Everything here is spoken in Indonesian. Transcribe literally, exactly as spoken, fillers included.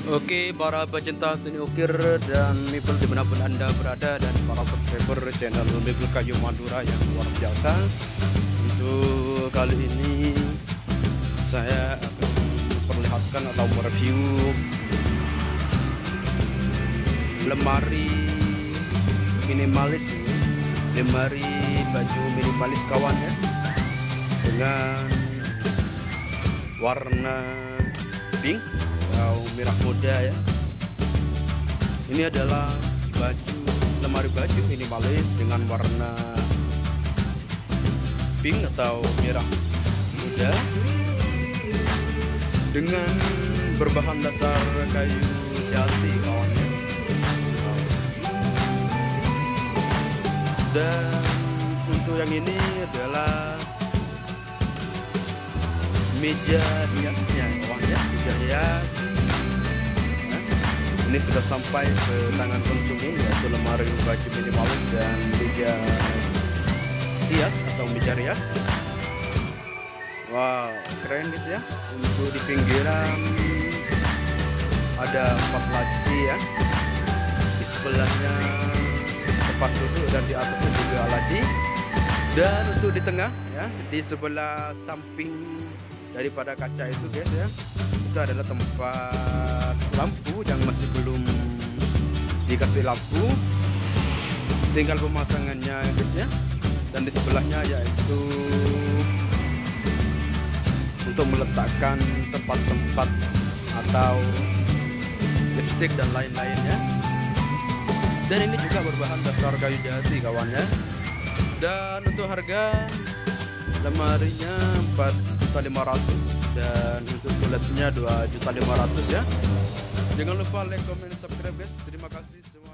Oke, para pecinta seni ukir dan mebel dimanapun Anda berada, dan para subscriber channel Mebel Kayu Madura yang luar biasa. Untuk kali ini saya akan memperlihatkan atau mereview lemari minimalis ini, lemari baju minimalis kawan ya, dengan warna pink atau merah muda ya. Ini adalah baju lemari baju minimalis dengan warna pink atau merah muda dengan berbahan dasar kayu jati kawannya. Dan untuk yang ini adalah meja hiasnya kawannya, meja hias. Ini sudah sampai ke tangan konsumen, yaitu lemari baju minimalis dan meja hias atau meja rias. Wow, keren guys ya. Untuk di pinggiran ada empat laci ya, di sebelahnya tempat duduk dan di atasnya juga laci. Dan untuk di tengah ya, di sebelah samping daripada kaca itu guys ya, itu adalah tempat lampu yang masih belum dikasih lampu, tinggal pemasangannya guys ya. Dan di sebelahnya yaitu untuk meletakkan tempat-tempat atau lipstick dan lain-lainnya. Dan ini juga berbahan dasar kayu jati kawannya. Dan untuk harga lemarinya empat juta lima ratus dan untuk tuletnya dua juta lima ratus ya. Jangan lupa like, comment, subscribe guys. Terima kasih semua.